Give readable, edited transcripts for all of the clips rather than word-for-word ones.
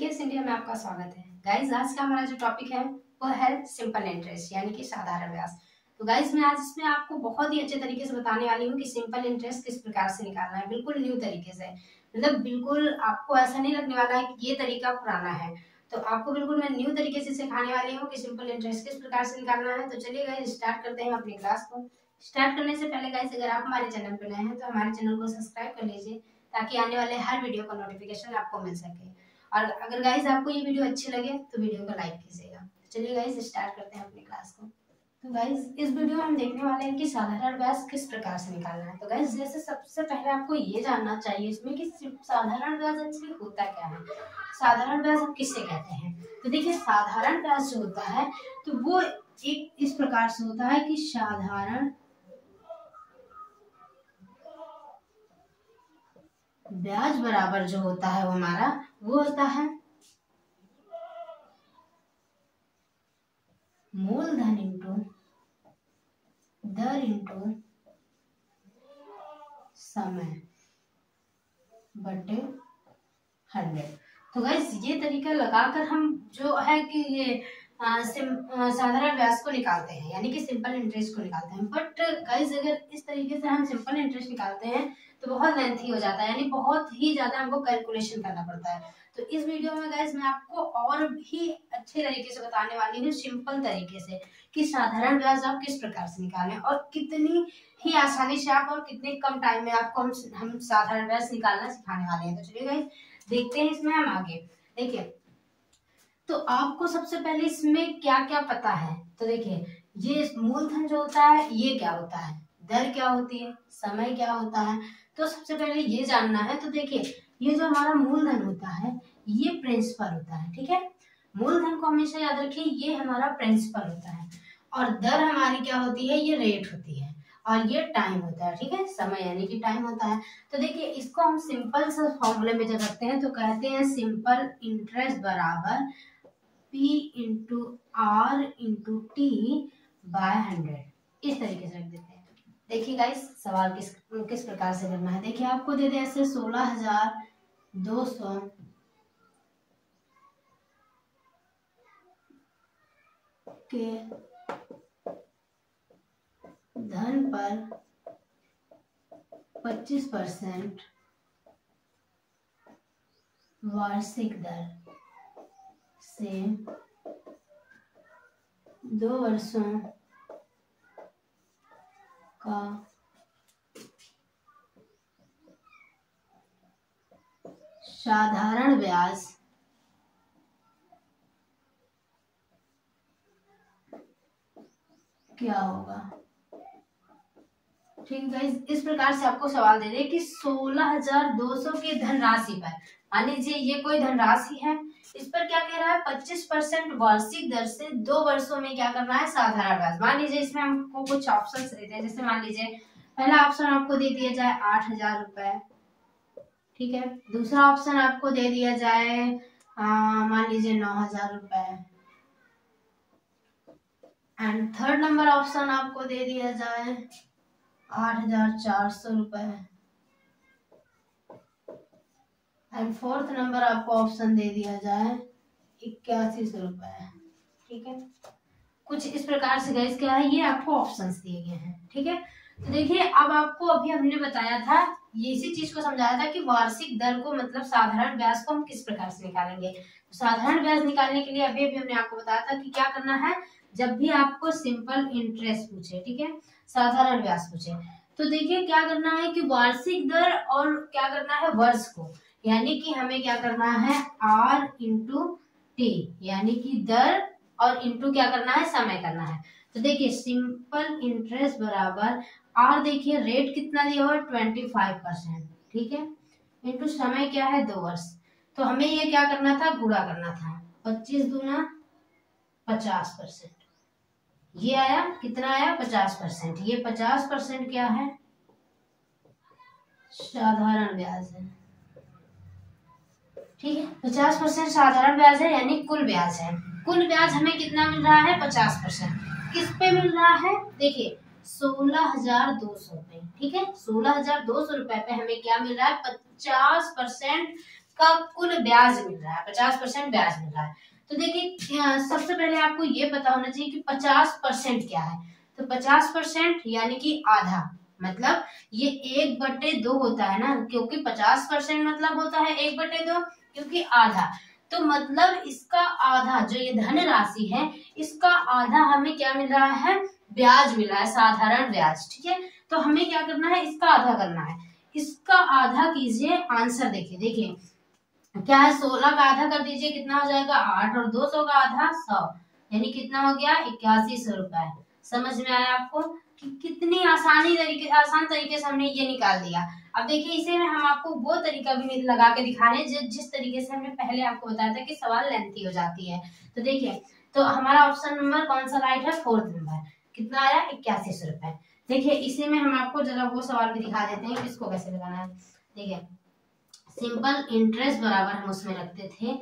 PKS India में आपका स्वागत है। गाइस आज का हमारा जो टॉपिक है वो है सिंपल इंटरेस्ट यानी कि साधारण ब्याज। तो गाइस मैं आज इसमें आपको बहुत ही अच्छे तरीके से बताने वाली हूँ कि सिंपल इंटरेस्ट किस प्रकार से निकालना है, बिल्कुल न्यू तरीके से। मतलब बिल्कुल आपको ऐसा नहीं लगने वाला है कि ये तरीका पुराना है, तो आपको बिल्कुल मैं न्यू तरीके से सिखाने वाली हूँ कि सिंपल इंटरेस्ट किस प्रकार से निकालना है। तो चलिए गाइस स्टार्ट करते हैं अपनी क्लास को। स्टार्ट करने से पहले गाइस अगर आप हमारे चैनल पर नए हैं तो हमारे चैनल को सब्सक्राइब कर लीजिए ताकि आने वाले हर वीडियो का नोटिफिकेशन आपको मिल सके। और अगर गाइस आपको ये वीडियो अच्छी लगे तो वीडियो को लाइक कीजिएगा। चलिए गाइस स्टार्ट करते हैं अपनी क्लास को। तो गाइस इस वीडियो में हम देखने वाले हैं कि साधारण ब्याज किस प्रकार से निकालना है। तो गाइस जैसे सबसे पहले आपको ये जानना चाहिए इसमें कि साधारण ब्याज एक्चुअली होता क्या है, साधारण ब्याज हम किससे कहते हैं। तो देखिए साधारण ब्याज जो होता है तो वो एक इस प्रकार से होता है कि साधारण ब्याज बराबर जो होता है वो हमारा वो होता है मूलधन इंटू दर इंटू समय बटे 100। तो गाइस ये तरीका लगाकर हम जो है कि ये साधारण ब्याज को निकालते हैं यानी कि सिंपल इंटरेस्ट को निकालते हैं। बट गाइस अगर इस तरीके से हम सिंपल इंटरेस्ट निकालते हैं तो बहुत लेंथी हो जाता है, यानी बहुत ही ज्यादा हमको कैलकुलेशन करना पड़ता है। तो इस वीडियो में गाइस मैं आपको और भी अच्छे तरीके से बताने वाली हूँ सिंपल तरीके से कि साधारण ब्याज आप किस प्रकार से निकालें और कितनी ही आसानी से आप और कितने कम टाइम में आपको हम साधारण ब्याज निकालना सिखाने वाले हैं। तो चलिए गाइस देखते हैं इसमें हम आगे। देखिए तो आपको सबसे पहले इसमें क्या क्या पता है। तो देखिए ये मूलधन जो होता है ये क्या होता है, दर क्या होती है, समय क्या होता है। तो सबसे पहले ये जानना है। तो देखिए ये जो हमारा मूलधन होता है ये प्रिंसिपल होता है, ठीक है। मूलधन को हमेशा याद रखिए, ये हमारा प्रिंसिपल होता है और दर हमारी क्या होती है, ये रेट होती है और ये टाइम होता है, ठीक है, समय यानी कि टाइम होता है। तो देखिए इसको हम सिंपल से फॉर्मूले में जब रखते हैं तो कहते हैं सिंपल इंटरेस्ट बराबर P into R into T by 100। इस तरीके से रख देते हैं। देखिए गाइस सवाल किस प्रकार से करना है। देखिए आपको दे दे ऐसे 16,200 के धन पर 25% वार्षिक दर से 2 वर्षों का साधारण ब्याज क्या होगा। ठीक गाइस इस प्रकार से आपको सवाल दे दे कि 16,200 की धनराशि पर, मान लीजिए ये कोई धनराशि है, इस पर क्या कह रहा है 25% वार्षिक दर से 2 वर्षों में क्या करना है साधारण ब्याज। मान लीजिए इसमें हमको कुछ ऑप्शंस देते हैं, जैसे मान लीजिए पहला ऑप्शन आपको दे दिया जाए 8,000 रुपए, ठीक है। दूसरा ऑप्शन आपको दे दिया जाए मान लीजिए 9,000 रुपए एंड थर्ड नंबर ऑप्शन आपको दे दिया जाए 8,400 रुपए एंड फोर्थ नंबर आपको ऑप्शन दे दिया जाए 8100 रुपए, ठीक है। कुछ इस प्रकार से गाइस क्या है, ये आपको ऑप्शंस दिए गए हैं, ठीक है। तो देखिए अब आपको अभी हमने बताया था, ये इसी चीज को समझाया था कि वार्षिक दर को मतलब साधारण ब्याज को हम किस प्रकार से निकालेंगे। तो साधारण ब्याज निकालने के लिए अभी हमने आपको बताया था कि क्या करना है, जब भी आपको सिंपल इंटरेस्ट पूछे, ठीक है, साधारण ब्याज पूछे, तो देखिए क्या करना है कि वार्षिक दर और क्या करना है वर्ष को, यानी कि हमें क्या करना है R इंटू टी यानी कि दर और इंटू क्या करना है समय करना है। तो देखिए सिंपल इंटरेस्ट बराबर R, देखिए रेट कितना दिया हुआ 25%, ठीक है, इंटू समय क्या है 2 वर्ष। तो हमें ये क्या करना था, गुणा करना था, 25 दूना 50%, ये आया कितना आया 50%। ये 50% क्या है साधारण ब्याज है, ठीक है। 50% साधारण ब्याज है यानी कुल ब्याज है। कुल ब्याज हमें कितना मिल रहा है 50%। किस पे मिल रहा है, देखिए 16,200 पे, ठीक है। 16,200 रुपए पे हमें क्या मिल रहा है 50% का कुल ब्याज मिल रहा है, 50% ब्याज मिल रहा है। तो देखिए सबसे पहले आपको ये पता होना चाहिए कि 50% क्या है। तो 50% यानी कि आधा, मतलब ये 1/2 होता है ना, क्योंकि 50% मतलब होता है 1/2, क्योंकि आधा। तो मतलब इसका आधा, जो ये धन राशि है, इसका आधा हमें क्या मिल रहा है, ब्याज मिला है, साधारण ब्याज। ठीक है, तो हमें क्या करना है, इसका आधा करना है। इसका आधा कीजिए, आंसर देखिए, देखिए क्या है, 16 का आधा कर दीजिए, कितना हो जाएगा 8, और 200 का आधा 100, यानी कितना हो गया 8100 रुपए। समझ में आया आपको कि कितनी आसान तरीके से हमने ये निकाल दिया। अब देखिए इसे में हम आपको वो तरीका भी लगा के दिखा रहे हैं जिस तरीके से हमने पहले आपको बताया था कि सवाल लेंथी हो जाती है। तो देखिए, तो हमारा ऑप्शन नंबर कौन सा राइट है, 4th नंबर। कितना आया 8100 रुपए। देखिए इसी में हम आपको जरा वो सवाल भी दिखा देते हैं कि इसको कैसे लगाना है। देखिए सिंपल इंटरेस्ट बराबर हम उसमें रखते थे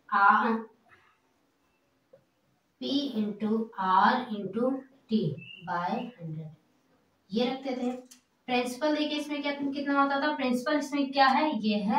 P into R into T by 100, ये रखते थे। प्रिंसिपल देखिए इसमें क्या कितना होता था, प्रिंसिपल इसमें क्या है, ये है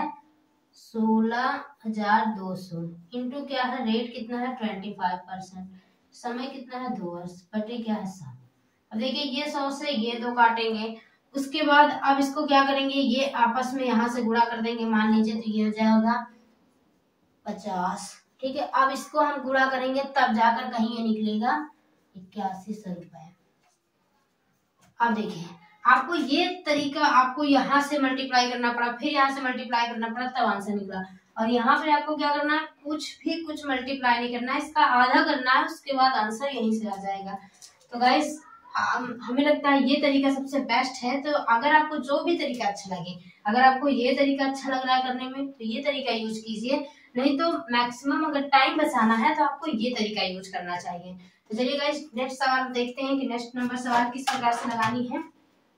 16,200 इंटू क्या है, रेट कितना है 25%, समय कितना है 2 वर्ष, बटे क्या है 100। अब देखिए ये 100 से ये 2 काटेंगे, उसके बाद अब इसको क्या करेंगे, ये आपस में यहाँ से गुणा कर देंगे, मान लीजिए, तो ये हो जाएगा 50। ठीक है, अब इसको हम गुणा करेंगे तब जाकर कहीं ये निकलेगा 8100 रुपए। अब देखिए आपको ये तरीका, आपको यहाँ से मल्टीप्लाई करना पड़ा, फिर यहाँ से मल्टीप्लाई करना पड़ा, तब आंसर निकला। और यहाँ पे आपको क्या करना है, कुछ मल्टीप्लाई नहीं करना है, इसका आधा करना है, उसके बाद आंसर यहीं से आ जाएगा। तो गाइस हमें लगता है ये तरीका सबसे बेस्ट है। तो अगर आपको जो भी तरीका अच्छा लगे, अगर आपको ये तरीका अच्छा लग रहा है करने में, तो ये तरीका यूज कीजिए, नहीं तो मैक्सिमम अगर टाइम बचाना है तो आपको ये तरीका यूज करना चाहिए। तो चलिए गाइस नेक्स्ट सवाल देखते हैं कि नेक्स्ट नंबर सवाल किस प्रकार से लगानी है।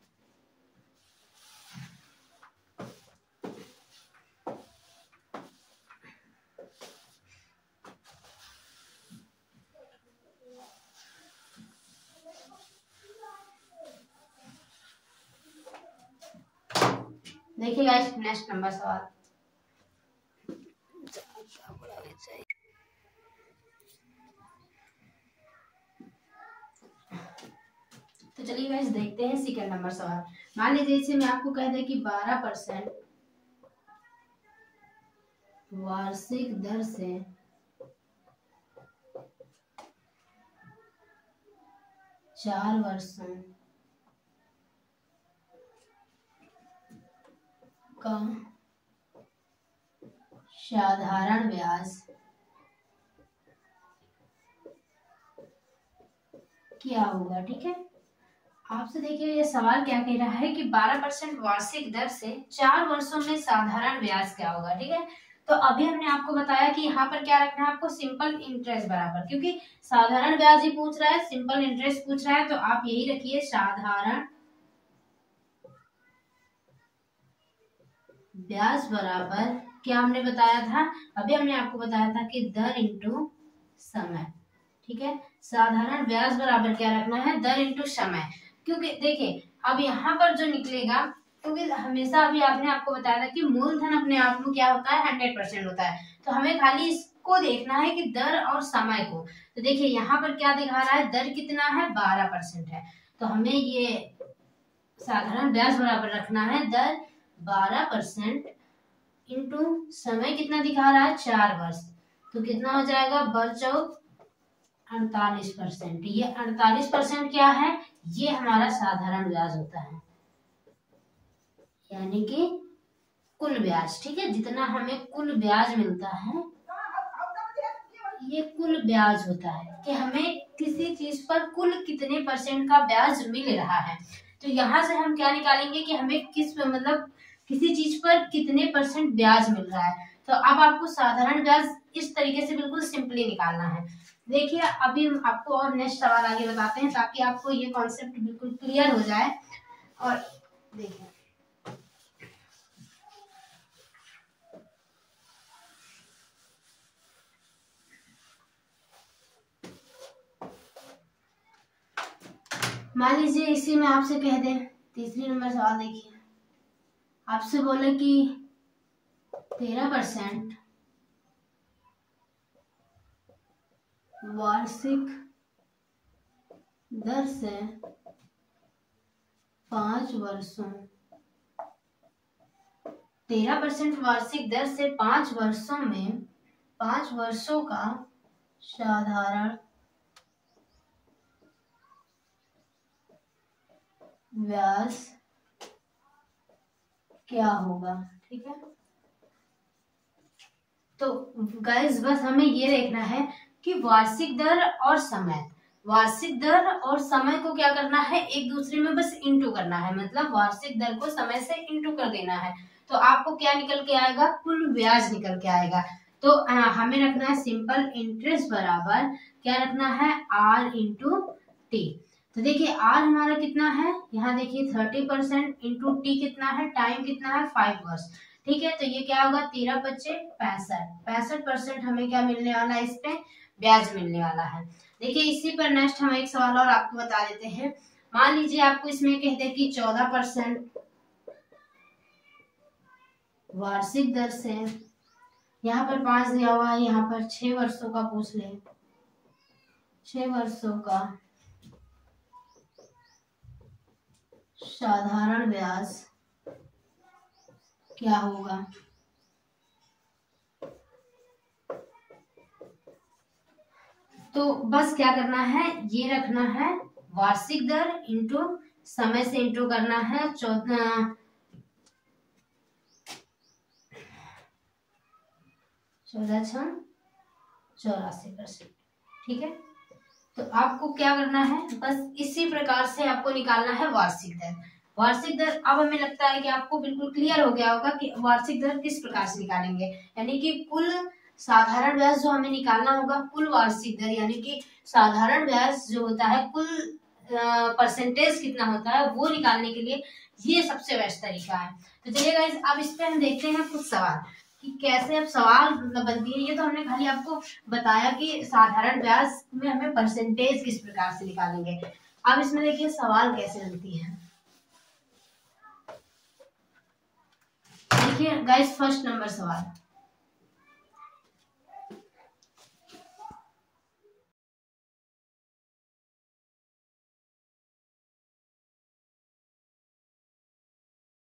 देखिए गाइस नेक्स्ट नंबर सवाल, तो चलिए गाइस देखते हैं सेकंड नंबर सवाल। मान लीजिए इसे मैं आपको कह दे कि 12% वार्षिक दर से 4 वर्षों का साधारण ब्याज क्या होगा। ठीक है, आपसे देखिए ये सवाल क्या कह रहा है कि 12% वार्षिक दर से 4 वर्षों में साधारण ब्याज क्या होगा। ठीक है, तो अभी हमने आपको बताया कि यहाँ पर क्या रखना है आपको, सिंपल इंटरेस्ट बराबर, क्योंकि साधारण ब्याज ही पूछ रहा है, सिंपल इंटरेस्ट पूछ रहा है, तो आप यही रखिए साधारण ब्याज बराबर क्या हमने बताया था, अभी हमने आपको बताया था कि दर इंटू समय। ठीक है, साधारण ब्याज बराबर क्या रखना है, दर इंटू समय, क्योंकि देखिए अब यहाँ पर जो निकलेगा, क्योंकि हमेशा अभी आपने आपको बताया था कि मूलधन अपने आप में क्या होता है 100% होता है, तो हमें खाली इसको देखना है कि दर और समय को। तो देखिए यहाँ पर क्या दिखा रहा है, दर कितना है 12% है, तो हमें ये साधारण ब्याज बराबर रखना है दर 12% इंटू समय कितना दिखा रहा है 4 वर्ष, तो कितना हो जाएगा बचौक 48%। ये 48% क्या है, ये हमारा साधारण ब्याज होता है, यानी कि कुल ब्याज। ठीक है, जितना हमें कुल ब्याज मिलता है, ये कुल ब्याज होता है कि हमें किसी चीज पर कुल कितने % का ब्याज मिल रहा है। तो यहाँ से हम क्या निकालेंगे कि हमें मतलब किसी चीज पर कितने % ब्याज मिल रहा है। तो अब आपको साधारण ब्याज इस तरीके से बिल्कुल सिंपली निकालना है। देखिए अभी हम आपको और नेक्स्ट सवाल आगे बताते हैं ताकि आपको ये कॉन्सेप्ट बिल्कुल क्लियर हो जाए। और देखिए मान लीजिए इसी में आपसे कह दें, तीसरी नंबर सवाल देखिए, आपसे बोले कि 13% वार्षिक दर से 5 वर्षों 13% वार्षिक दर से 5 वर्षों में 5 वर्षों का साधारण ब्याज क्या होगा। ठीक है, तो गाइस बस हमें ये देखना है कि वार्षिक दर और समय, वार्षिक दर और समय को क्या करना है, एक दूसरे में बस इंटू करना है, मतलब वार्षिक दर को समय से इंटू कर देना है, तो आपको क्या निकल के आएगा, कुल ब्याज निकल के आएगा। तो हमें रखना है सिंपल इंटरेस्ट बराबर क्या रखना है, R इंटू टी। तो देखिए R हमारा कितना है, यहाँ देखिए 30% इंटू टी कितना है, टाइम कितना है 5 वर्ष। ठीक है, तो ये क्या होगा, 13 बच्चे 65% हमें क्या मिलने वाला है, इस पे ब्याज मिलने वाला है। देखिए इसी पर नेक्स्ट हम एक सवाल और आपको बता देते हैं। मान लीजिए आपको इसमें कहते हैं कि 14% वार्षिक दर से, यहाँ पर 5 दिया हुआ है, यहाँ पर 6 वर्षों का पूछ ले, 6 वर्षों का साधारण ब्याज क्या होगा। तो बस क्या करना है, ये रखना है वार्षिक दर इंटू समय से इंटू करना है 14 84%। ठीक है, तो आपको क्या करना है, बस इसी प्रकार से आपको निकालना है वार्षिक दर। वार्षिक दर अब हमें लगता है कि आपको बिल्कुल क्लियर हो गया होगा कि वार्षिक दर किस प्रकार से निकालेंगे, यानी कि कुल साधारण ब्याज जो हमें निकालना होगा, कुल वार्षिक दर यानी कि साधारण ब्याज जो होता है, कुल परसेंटेज कितना होता है वो निकालने के लिए ये सबसे बेस्ट तरीका है। तो चलिए गाइस अब इस पे हम देखते हैं कुछ सवाल कि कैसे अब सवाल बनती है। ये तो हमने खाली आपको बताया कि साधारण ब्याज में हमें परसेंटेज किस प्रकार से निकालेंगे। अब इसमें देखिए सवाल कैसे बनती है। देखिए गाइस फर्स्ट नंबर सवाल,